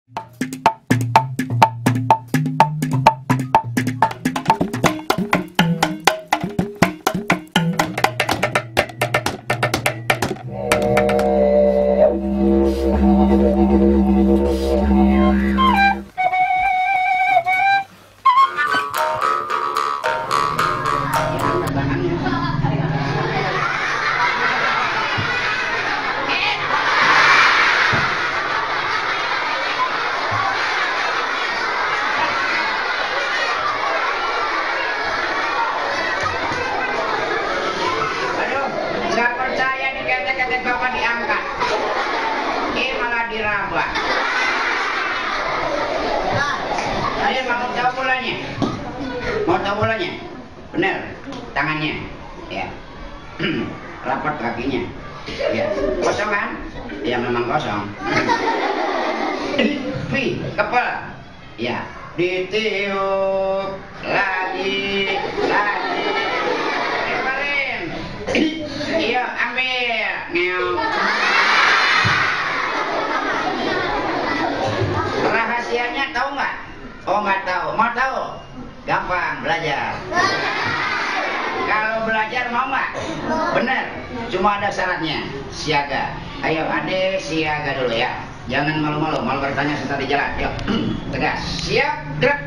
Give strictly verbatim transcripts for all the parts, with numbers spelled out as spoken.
Siaga. Ayo adek siaga dulu ya. Jangan malu-malu, malu bertanya setelah di jalan. Yuk, tegas. Siap, gerak.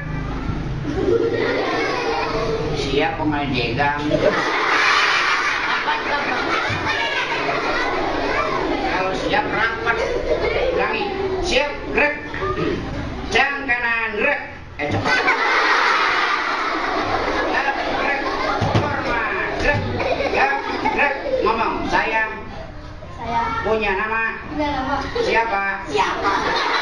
Siap pemain jegang. Kalau siap rapat, ulangi. Siap, gerak. Jam kanan, gerak. Eh cepat. Gerak, hormat, gerak, gerak, gerak. Ngomong, sayang. Saya punya nama? punya nama. Siapa? Siapa?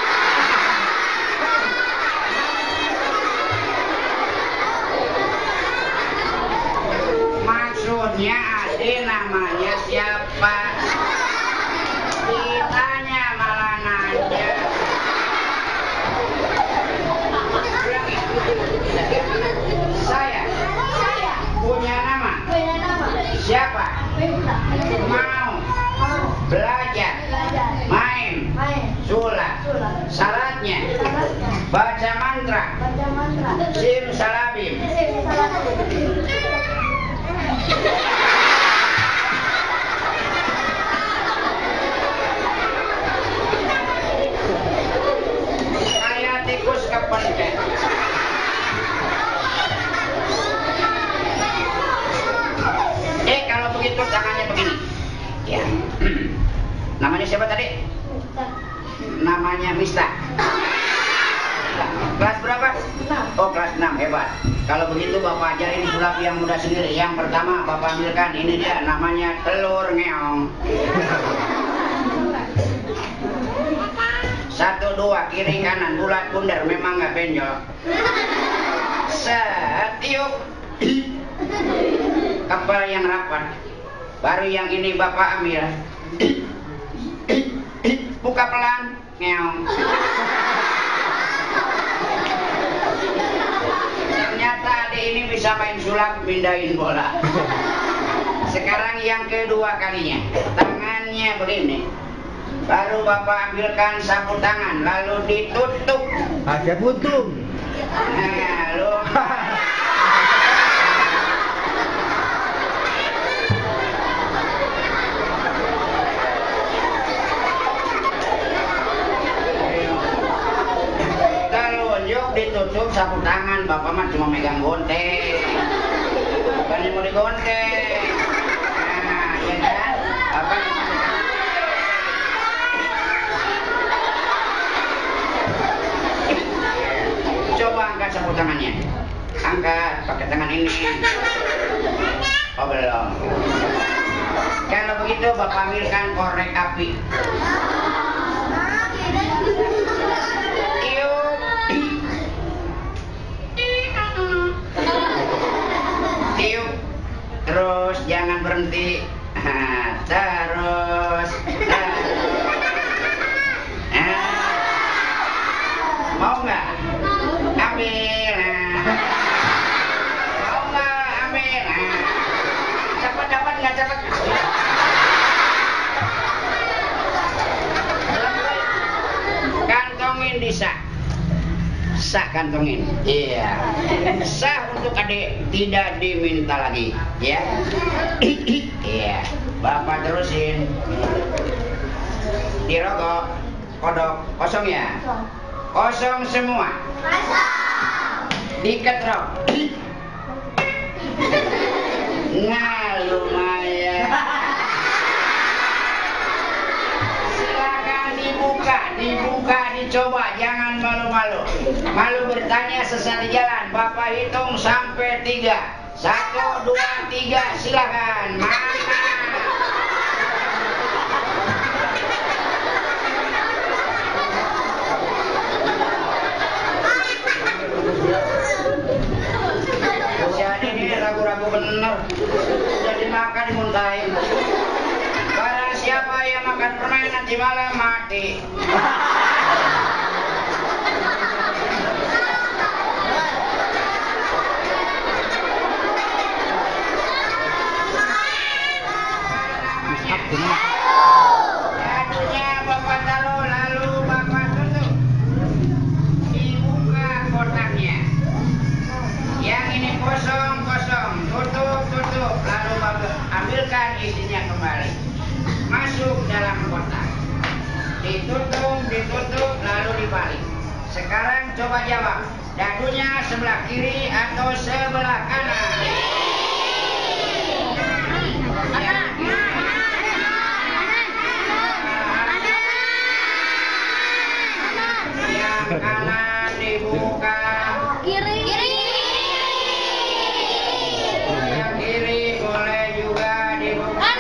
Maksudnya ade namanya siapa? Ditanya malah nanya. Saya Saya punya nama. punya nama. Siapa? Penta. Mau Mau belajar, belajar. main, Main. sulap. Sulap. Syaratnya Syaratnya baca mantra, baca mantra. sim salabim. Sim salabim. Kayak tikus kepencet. Eh kalau begitu tangannya begini. Ya. Namanya siapa tadi? Penta. Namanya Mista. Kelas berapa? Enam. Oh kelas enam, hebat. Kalau begitu Bapak ajarin sulap yang mudah sendiri. Yang pertama Bapak ambilkan, ini dia namanya telur ngeong. Satu dua kiri kanan bulat bundar memang nggak benjol. Setiup. Kepala yang rapat. Baru yang ini Bapak ambil. Buka pelan, ngeong. Ternyata adik ini bisa main sulap, pindahin bola. Sekarang yang kedua kalinya, tangannya begini. Baru Bapak ambilkan sapu tangan, lalu ditutup. Ada puntung. Nah, lu. Ditutup sapu tangan, Bapak mah cuma megang gontek, bukan mau digontek. Nah, iya kan? Apa? Coba angkat sapu tangannya, angkat pakai tangan ini. Oh belum. Kalau begitu Bapak ambilkan korek api. Tiup, terus jangan berhenti. Nah, terus, terus. Nah. Mau nggak? Ambil. Nah. Mau nggak? Ambil. Nah. Cepat dapat nggak cepat? Kantongin di bisa. Sah kantongin. Iya. Sah untuk adik, tidak diminta lagi. Ya. Iya. Bapak terusin. Dirokok, kodok, kosong ya? Kosong semua. Diketrok. Nah, lumayan. Silakan dibuka, dibuka, dicoba, jangan malu-malu. Malu bertanya sesat di jalan. Bapak hitung sampai tiga. Satu, dua, tiga, silakan. Mantap. Jadi ini ragu-ragu bener. Jadi makan dimuntahin. Barang siapa yang makan permen nanti malam mati. Jadunya Bapak taruh lalu Bapak tutup. Dibuka kotaknya. Yang ini kosong kosong, tutup tutup, lalu Bapak ambilkan isinya kembali. Masuk dalam kotak. Ditutup, ditutup, lalu dibalik. Sekarang coba jawab. Dadunya sebelah kiri atau sebelah kanan? Yang kanan dibuka. Kiri. Yang kiri boleh juga dibuka.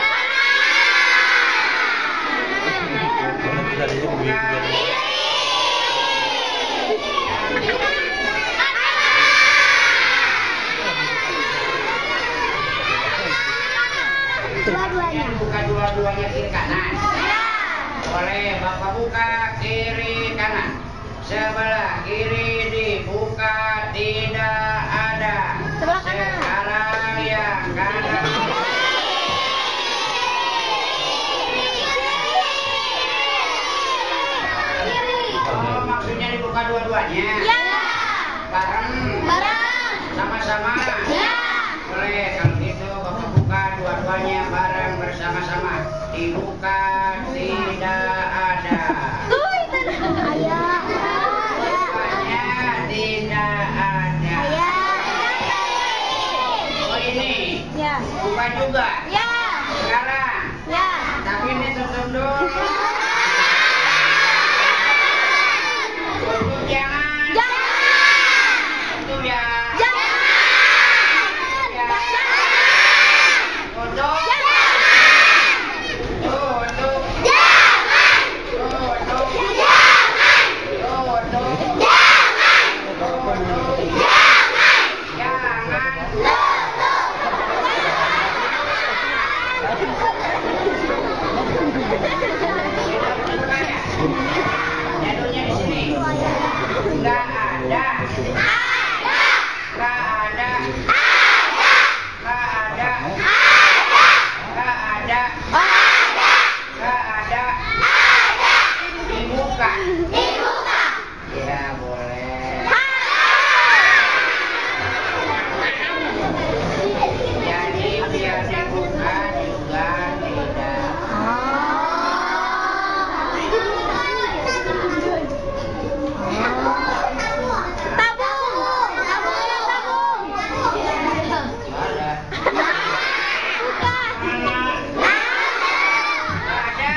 Dua-duanya. Buka dua-duanya kiri kanan. Boleh Bapak buka kiri kanan. Sebelah kiri dibuka tidak ada. Sebelah kanan. Sekarang yang kanan. Oh, maksudnya dibuka dua-duanya. Ya. Bareng. Bareng. Sama-sama. Ya. Boleh kalau gitu Bapak buka dua-duanya bareng bersama-sama. Dibuka tidak ada. Tuh itu. Ayah. Bukanya tidak ada. Ayah. Oh ini Ya. buka juga. Ya. Sekarang. Ya. Tapi ini tutup dulu. Tutup jangan. Jangan. Tutup ya. Jangan. Ya. Tutup. Tutup. Jangan. Tutup. Jangan. Tutup. Jangan. Jangan. Jatuhnya di sini. Enggak ada. Enggak ada. Enggak ada. Enggak ada. Enggak ada. Dibuka. Ya boleh. Jadi biar dibuka juga tidak. Tabung. Tabung. Tabung. Ada. Bukan. Mana? Ada.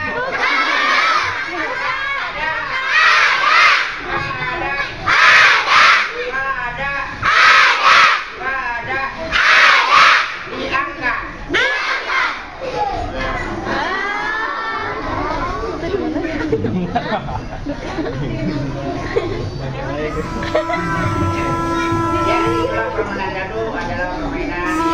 Jadi permainan dadu adalah permainan